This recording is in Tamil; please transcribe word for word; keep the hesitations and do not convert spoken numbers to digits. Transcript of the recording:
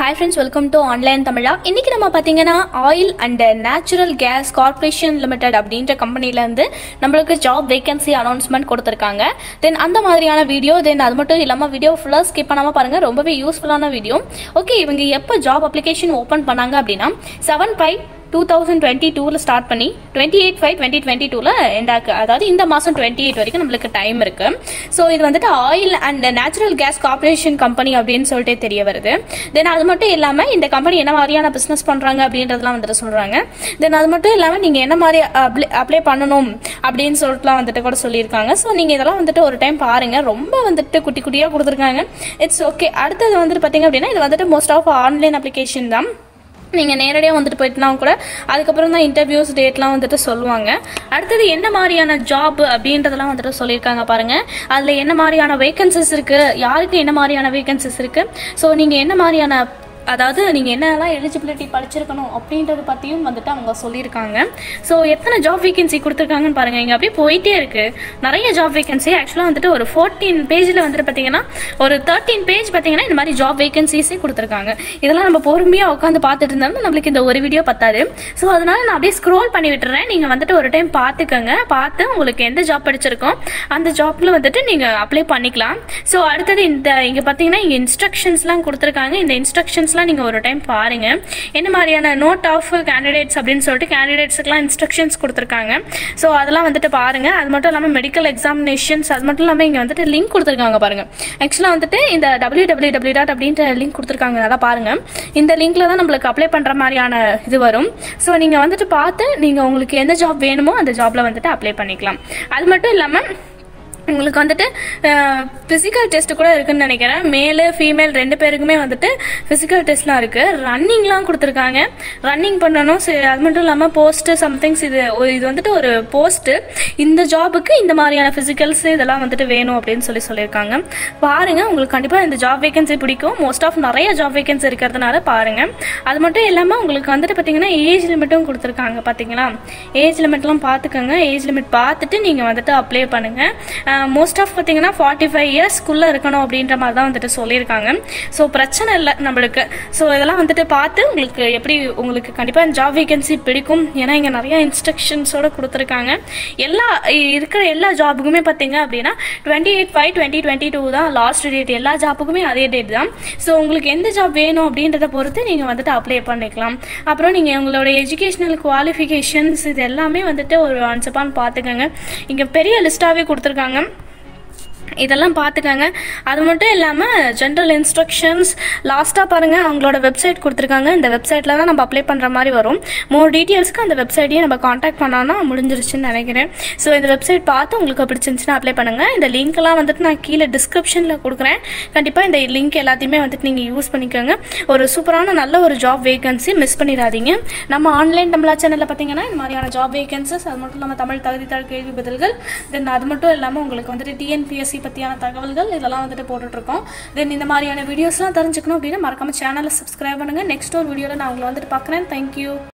Hi friends, welcome to OnlineTamila. இன்னைக்கு நம்ம பாத்தீங்கன்னா Oil and Natural Gas Corporation Limited அப்படின்ற கம்பெனில இருந்து நமக்கு job vacancy announcement கொடுத்திருக்காங்க. Then அந்த மாதிரியான வீடியோ then அது மட்டும் இல்லாம வீடியோ ஃபுல்லா ஸ்கிப் பண்ணாம பாருங்க. ரொம்பவே யூஸ்ஃபுல்லான வீடியோ. ஓகே, இவங்க எப்ப job application ஓபன் பண்ணாங்க அப்படினா seven five twenty twenty-two ல ஸ்டார்ட் பண்ணி twenty-eight five twenty twenty-two ல எண்ட் ஆக்கு, அதாவது இந்த மாசம் twenty-eight வரைக்கும் நமக்கு டைம் இருக்கு. சோ இது வந்துட்டு oil and natural gas corporation company அப்படின்னு சொல்லிட்டு தெரிய வருது. தென் அது மட்டும் இல்லாம இந்த கம்பெனி என்ன மாதிரியான பிசினஸ் பண்றாங்க அப்படின்றதெல்லாம் வந்துட்டு சொல்றாங்க. தென் அது மட்டும் இல்லாம நீங்க என்ன மாதிரி அப்ளை பண்ணணும் அப்படின்னு சொல்லிட்டுலாம் வந்துட்டு கூட சொல்லியிருக்காங்க. ஸோ நீங்க இதெல்லாம் வந்துட்டு ஒரு டைம் பாருங்க. ரொம்ப வந்துட்டு குட்டி குட்டியா கொடுத்துருக்காங்க. It's okay. அடுத்தது வந்துட்டு பாத்தீங்க அப்படின்னா இது வந்துட்டு மோஸ்ட் ஆஃப் ஆன்லைன் அப்ளிகேஷன் தான். நீங்கள் நேரடியாக வந்துட்டு போயிட்டுனா கூட அதுக்கப்புறம் தான் இன்டர்வியூஸ் டேட்லாம் வந்துட்டு சொல்லுவாங்க. அடுத்தது என்ன மாதிரியான ஜாப் அப்படின்றதெல்லாம் வந்துட்டு சொல்லியிருக்காங்க பாருங்கள். அதில் என்ன மாதிரியான வேகன்சிஸ் இருக்குது, யாருக்கு என்ன மாதிரியான வேகன்சிஸ் இருக்குது, ஸோ நீங்கள் என்ன மாதிரியான அதாவது நீங்கள் என்னெல்லாம் எலிஜிபிலிட்டி படிச்சிருக்கணும் அப்படின்றத பற்றியும் வந்துட்டு அவங்க சொல்லியிருக்காங்க. ஸோ எத்தனை ஜாப் வேகன்சி கொடுத்துருக்காங்கன்னு பாருங்கள். இங்கே அப்படியே போயிட்டே இருக்குது நிறைய ஜாப் வேகன்சி. ஆக்சுவலாக வந்துட்டு ஒரு ஃபோர்டீன் பேஜில் வந்துட்டு பார்த்தீங்கன்னா ஒரு தேர்ட்டீன் பேஜ் பார்த்தீங்கன்னா இந்த மாதிரி ஜாப் வேகன்சிஸே கொடுத்துருக்காங்க. இதெல்லாம் நம்ம பொறுமையாக உட்காந்து பார்த்துட்டு இருந்தாலும் நம்மளுக்கு இந்த ஒரு வீடியோ பத்தாது. ஸோ அதனால நான் அப்படியே ஸ்க்ரோல் பண்ணி விட்டுறேன். நீங்கள் வந்துட்டு ஒரு டைம் பார்த்துக்கோங்க. பார்த்து உங்களுக்கு எந்த ஜாப் படிச்சிருக்கோம் அந்த ஜாப்பில் வந்துட்டு நீங்கள் அப்ளை பண்ணிக்கலாம். ஸோ அடுத்தது இந்த இங்கே பார்த்தீங்கன்னா இங்கே இன்ஸ்ட்ரக்ஷன்ஸ்லாம் கொடுத்துருக்காங்க. இந்த இன்ஸ்ட்ரக்ஷன்ஸ் நீங்க ஒரு டைம் பாருங்க. என்ன மாதிரியான நோட் ஆஃப் கேண்டிடேட்ஸ் அப்படின்னு சொல்லிட்டு கேண்டிடேட்ஸ்க்குலாம் இன்ஸ்ட்ரக்ஷன்ஸ் கொடுத்துருக்காங்க. ஸோ அதெல்லாம் வந்துட்டு பாருங்க. அது மட்டும் இல்லாமல் மெடிக்கல் எக்ஸாமினேஷன்ஸ் அது மட்டும் இல்லாமல் இங்கே வந்துட்டு லிங்க் கொடுத்துருக்காங்க பாருங்க. ஆக்சுவலாக வந்துட்டு இந்த டபிள்யூ டபிள்யூ டபிள்யூ டாட் அப்படின்ற லிங்க் கொடுத்துருக்காங்க. அதான் பாருங்க. இந்த லிங்க்ல தான் நம்மளுக்கு அப்ளை பண்ற மாதிரியான இது வரும். ஸோ நீங்க வந்துட்டு பார்த்து நீங்க உங்களுக்கு எந்த ஜாப் வேணுமோ அந்த ஜாப்ல வந்துட்டு அப்ளை பண்ணிக்கலாம். அது மட்டும் இல்லாமல் உங்களுக்கு வந்துட்டு ஃபிசிக்கல் டெஸ்ட் கூட இருக்குன்னு நினைக்கிறேன். மேலு ஃபீமேல் ரெண்டு பேருக்குமே வந்துட்டு ஃபிசிக்கல் டெஸ்ட்லாம் இருக்கு. ரன்னிங்லாம் கொடுத்துருக்காங்க. ரன்னிங் பண்ணணும். அது மட்டும் இல்லாமல் போஸ்ட் சம்திங்ஸ் இது இது வந்துட்டு ஒரு போஸ்ட். இந்த ஜாபுக்கு இந்த மாதிரியான ஃபிசிக்கல்ஸ் இதெல்லாம் வந்துட்டு வேணும் அப்படின்னு சொல்லி சொல்லியிருக்காங்க. பாருங்க, உங்களுக்கு கண்டிப்பாக இந்த ஜாப் வேகன்சி பிடிக்கும். மோஸ்ட் ஆஃப் நிறைய ஜாப் வேகன்சி இருக்கிறதுனால பாருங்க. அது மட்டும் இல்லாமல் உங்களுக்கு வந்துட்டு பார்த்தீங்கன்னா ஏஜ் லிமிட்டும் கொடுத்துருக்காங்க. பார்த்தீங்களா, ஏஜ் லிமிட்லாம் பார்த்துக்கோங்க. ஏஜ் லிமிட் பார்த்துட்டு நீங்கள் வந்துட்டு அப்ளை பண்ணுங்க. மோஸ்ட் ஆஃப் பார்த்தீங்கன்னா ஃபார்ட்டி ஃபைவ் இயர்ஸ்க்குள்ளே இருக்கணும் அப்படின்ற மாதிரி தான் வந்துட்டு சொல்லியிருக்காங்க. ஸோ பிரச்சனை இல்லை நம்மளுக்கு. ஸோ இதெல்லாம் வந்துட்டு பார்த்து உங்களுக்கு எப்படி உங்களுக்கு கண்டிப்பாக ஜாப் வேகன்சி பிடிக்கும். ஏன்னா இங்கே நிறைய இன்ஸ்ட்ரக்ஷன்ஸோட கொடுத்துருக்காங்க. எல்லா இருக்கிற எல்லா ஜாபுக்குமே பார்த்தீங்க அப்படின்னா twenty eight five twenty twenty two தான் லாஸ்ட் டேட். எல்லா ஜாப்புக்குமே அதே டேட் தான். ஸோ உங்களுக்கு எந்த ஜாப் வேணும் அப்படின்றத பொறுத்து நீங்கள் வந்துட்டு அப்ளை பண்ணிக்கலாம். அப்புறம் நீங்கள் உங்களோட எஜுகேஷனல் குவாலிஃபிகேஷன்ஸ் இது எல்லாமே வந்துட்டு ஒரு வாட்ஸ்அப்பான்னு பார்த்துக்கோங்க. இங்கே பெரிய லிஸ்ட்டாகவே கொடுத்துருக்காங்க. இதெல்லாம் பார்த்துக்காங்க. அது மட்டும் இல்லாமல் ஜென்ரல் இன்ஸ்ட்ரக்ஷன்ஸ் லாஸ்ட்டாக பாருங்கள் அவங்களோட வெப்சைட் கொடுத்துருக்காங்க. இந்த வெப்சைட்டில் தான் நம்ம அப்ளை பண்ணுற மாதிரி வரும். மோர் டீட்டெயில்ஸ்க்கு அந்த வெப்சைட்டையே நம்ம காண்டாக்ட் பண்ணோன்னா முடிஞ்சிருச்சுன்னு நினைக்கிறேன். ஸோ இந்த வெப்சைட் பார்த்து உங்களுக்கு பிடிச்சிருந்துச்சுன்னா அப்ளை பண்ணுங்கள். இந்த லிங்க்லாம் வந்துட்டு நான் கீழே டிஸ்கிரிப்ஷனில் கொடுக்குறேன். கண்டிப்பாக இந்த லிங்க் எல்லாத்தையுமே வந்துட்டு நீங்கள் யூஸ் பண்ணிக்கோங்க. ஒரு சூப்பரான நல்ல ஒரு ஜாப் வேகன்சி மிஸ் பண்ணிடாதீங்க. நம்ம ஆன்லைன் தமிழா சேனலில் பார்த்தீங்கன்னா இந்த மாதிரியான ஜாப் வேகன்சிஸ் அது மட்டும் இல்லாமல் தமிழ் தகுதித்தாள் கேள்வி பதில்கள் தென் அது மட்டும் இல்லாமல் உங்களுக்கு வந்துட்டு டிஎன்பிஎஸ்சி பற்றியான தகவல்கள் இதெல்லாம் வந்துட்டு போட்டுட்ருக்கோம். தென் இந்த மாதிரியான வீடியோஸ்லாம் தெரிஞ்சுக்கணும் அப்படின்னா மறக்காம சேனலை சப்ஸ்கிரைப் பண்ணுங்கள். நெக்ஸ்ட் ஒரு வீடியோவில் நான் உங்களை வந்துட்டு பார்க்குறேன். தேங்க்யூ.